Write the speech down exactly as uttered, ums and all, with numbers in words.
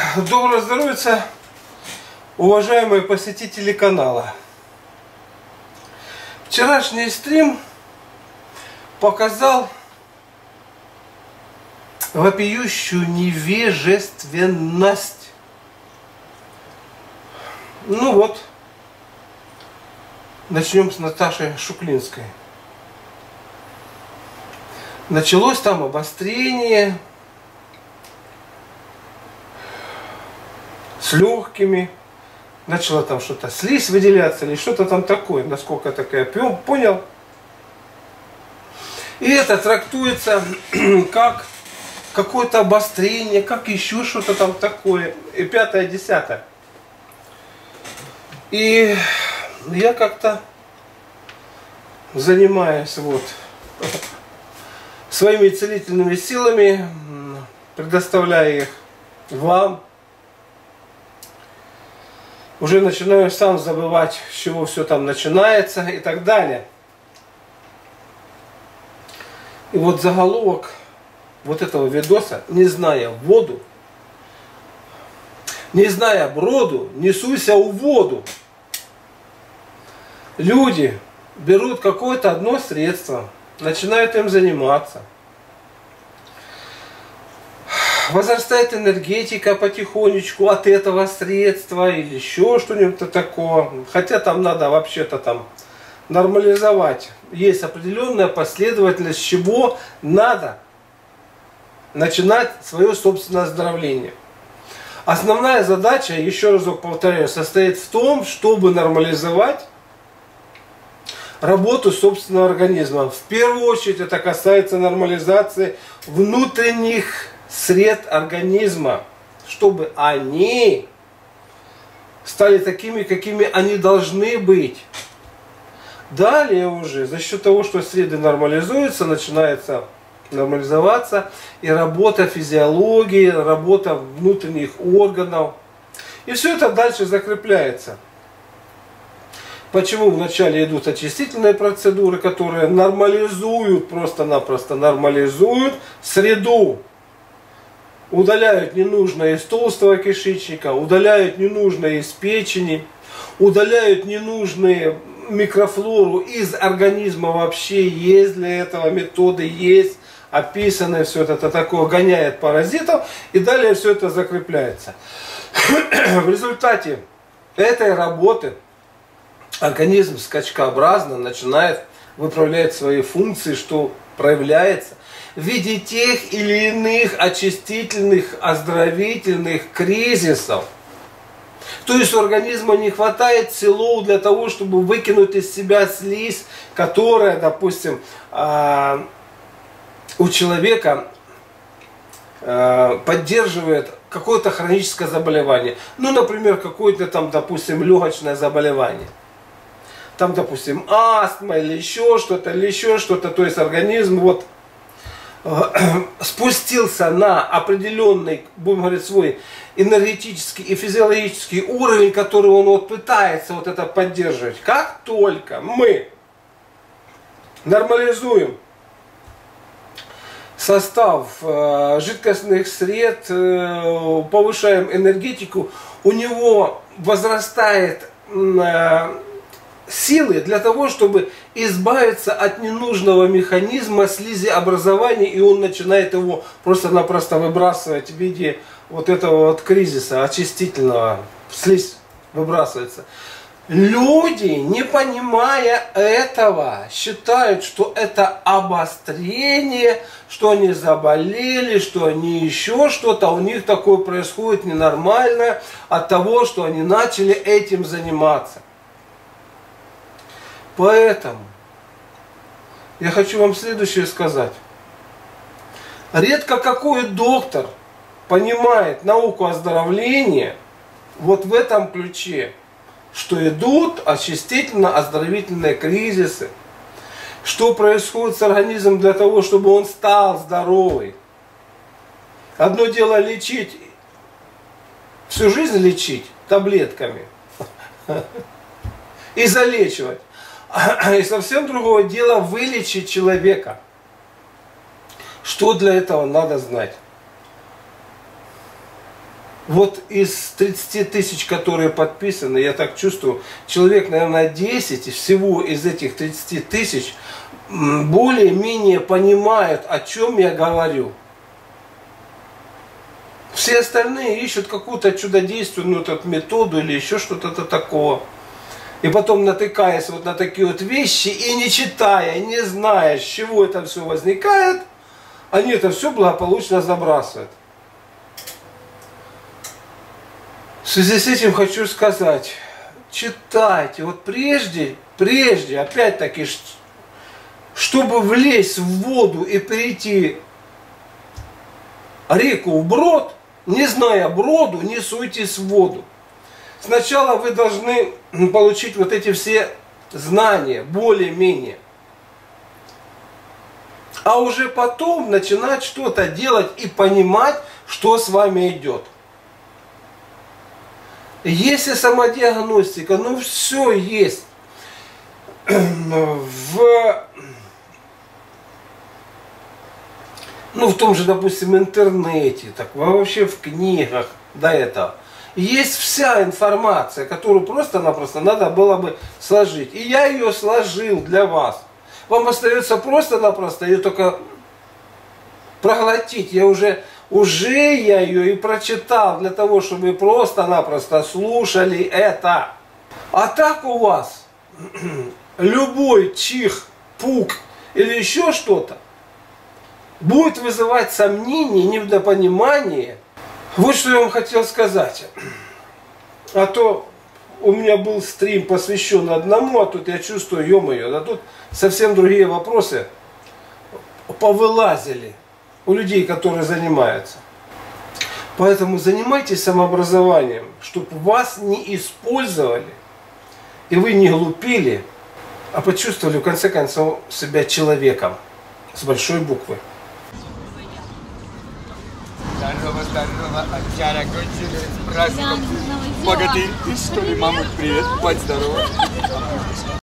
Доброго здоровья, уважаемые посетители канала. Вчерашний стрим показал вопиющую невежественность. Ну вот, начнем с Наташи Шуклинской. Началось там обострение с легкими, начала там что-то слизь выделяться или что-то там такое, насколько такая понял. И это трактуется как какое-то обострение, как еще что-то там такое, и пятое, десятое. И я как-то занимаюсь вот своими целительными силами, предоставляя их вам. Уже начинаю сам забывать, с чего все там начинается и так далее. И вот заголовок вот этого видоса: не зная воду, не зная броду, не суйся в воду. Люди берут какое-то одно средство, начинают им заниматься. Возрастает энергетика потихонечку от этого средства или еще что-нибудь такое. Хотя там надо вообще-то там нормализовать. Есть определенная последовательность, с чего надо начинать свое собственное оздоровление. Основная задача, еще разок повторяю, состоит в том, чтобы нормализовать работу собственного организма. В первую очередь это касается нормализации внутренних сред организма, чтобы они стали такими, какими они должны быть. Далее уже за счет того, что среды нормализуются, начинается нормализоваться и работа физиологии, работа внутренних органов. И все это дальше закрепляется. Почему вначале идут очистительные процедуры, которые нормализуют, просто-напросто нормализуют среду. Удаляют ненужное из толстого кишечника, удаляют ненужное из печени, удаляют ненужные микрофлору из организма вообще. Есть для этого методы, есть описанное все это такое, гоняет паразитов, и далее все это закрепляется. В результате этой работы организм скачкообразно начинает выправлять свои функции, что проявляется в виде тех или иных очистительных, оздоровительных кризисов. То есть у организма не хватает сил для того, чтобы выкинуть из себя слизь, которая, допустим, у человека поддерживает какое-то хроническое заболевание. Ну, например, какое-то там, допустим, легочное заболевание. Там, допустим, астма или еще что-то, или еще что-то. То есть организм вот спустился на определенный, будем говорить, свой энергетический и физиологический уровень, который он вот пытается вот это поддерживать. Как только мы нормализуем состав э, жидкостных сред, э, повышаем энергетику, у него возрастает э, силы для того, чтобы избавиться от ненужного механизма слизеобразования, и он начинает его просто-напросто выбрасывать в виде вот этого вот кризиса очистительного. Слизь выбрасывается. Люди, не понимая этого, считают, что это обострение, что они заболели, что они еще что-то, у них такое происходит ненормальное от того, что они начали этим заниматься. Поэтому я хочу вам следующее сказать. Редко какой доктор понимает науку оздоровления вот в этом ключе, что идут очистительно-оздоровительные кризисы, что происходит с организмом для того, чтобы он стал здоровый. Одно дело лечить, всю жизнь лечить таблетками и залечивать. И совсем другое дело вылечить человека. Что для этого надо знать? Вот из тридцати тысяч, которые подписаны, я так чувствую, человек, наверное, десять всего из этих тридцати тысяч более-менее понимают, о чем я говорю. Все остальные ищут какую-то чудодейственную так, методу или еще что-то такого. И потом, натыкаясь вот на такие вот вещи и не читая, не зная, с чего это все возникает, они это все благополучно забрасывают. В связи с этим хочу сказать, читайте. Вот прежде, прежде, опять-таки, чтобы влезть в воду и перейти реку вброд, не зная броду, не суйтесь в воду. Сначала вы должны получить вот эти все знания, более-менее. А уже потом начинать что-то делать и понимать, что с вами идет. Если самодиагностика, ну все есть. В, ну, в том же, допустим, интернете, так вообще в книгах до этого. Есть вся информация, которую просто-напросто надо было бы сложить. И я ее сложил для вас. Вам остается просто-напросто ее только проглотить. Я уже, уже я ее и прочитал для того, чтобы вы просто-напросто слушали это. А так у вас любой чих, пук или еще что-то будет вызывать сомнения, недопонимание. Вот что я вам хотел сказать. А то у меня был стрим посвящен одному, а тут я чувствую, ё-моё, а тут совсем другие вопросы повылазили у людей, которые занимаются. Поэтому занимайтесь самообразованием, чтобы вас не использовали, и вы не глупили, а почувствовали в конце концов себя человеком с большой буквы. Здорово, здорово, отча закончили с праздником. Богатырь, ты что ли, мамуль, привет, будь здорова.